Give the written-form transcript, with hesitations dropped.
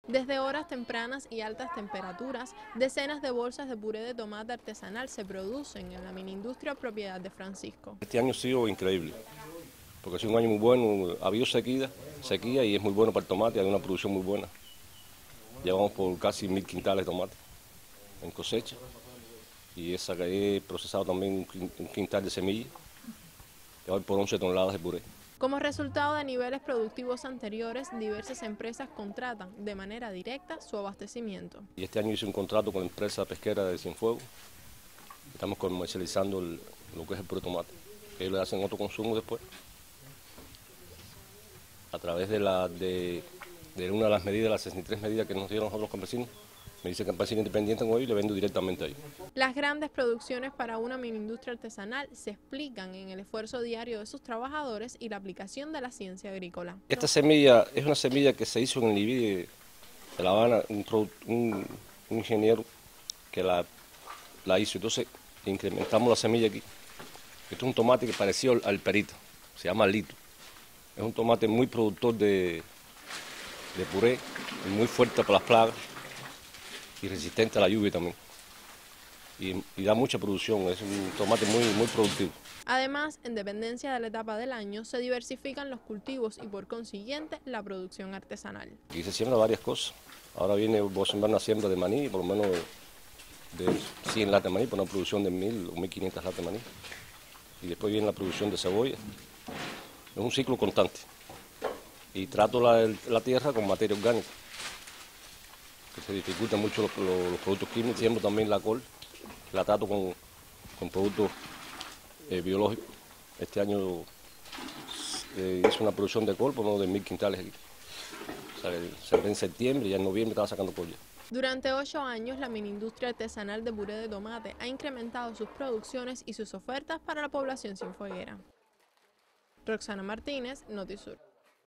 Desde horas tempranas y altas temperaturas, decenas de bolsas de puré de tomate artesanal se producen en la mini-industria propiedad de Francisco. Este año ha sido increíble, porque ha sido un año muy bueno, ha habido sequía y es muy bueno para el tomate, hay una producción muy buena. Llevamos por casi 1000 quintales de tomate en cosecha y he procesado también un quintal de semillas, y voy por 11 toneladas de puré. Como resultado de niveles productivos anteriores, diversas empresas contratan de manera directa su abastecimiento. Y este año hice un contrato con la empresa pesquera de Cienfuegos. Estamos comercializando lo que es el puré de tomate. Ellos le hacen otro consumo después. A través de una de las medidas, las 63 medidas que nos dieron nosotros los campesinos, me dice que campesino independiente con ellos y le vendo directamente a ellos. Las grandes producciones para una mini-industria artesanal se explican en el esfuerzo diario de sus trabajadores y la aplicación de la ciencia agrícola. Esta semilla es una semilla que se hizo en el IBI de La Habana, un ingeniero que la hizo. Entonces incrementamos la semilla aquí. Esto es un tomate que pareció al perito, se llama Lito. Es un tomate muy productor de puré, muy fuerte para las plagas y resistente a la lluvia también. Y da mucha producción, es un tomate muy productivo. Además, en dependencia de la etapa del año, se diversifican los cultivos y por consiguiente la producción artesanal. Aquí se siembra varias cosas. Ahora voy a sembrar una siembra de maní, por lo menos de 100 latas de maní, por una producción de 1000 o 1500 latas de maní. Y después viene la producción de cebolla. Es un ciclo constante. Y trato la tierra con materia orgánica, que se dificultan mucho los productos químicos. Siembro también la col, la trato con productos biológicos. Este año hice una producción de col por uno de 1000 quintales aquí. O sea, sembré en septiembre y ya en noviembre estaba sacando col ya. Durante 8 años, la mini-industria artesanal de puré de tomate ha incrementado sus producciones y sus ofertas para la población cienfueguera. Roxana Martínez, Notisur.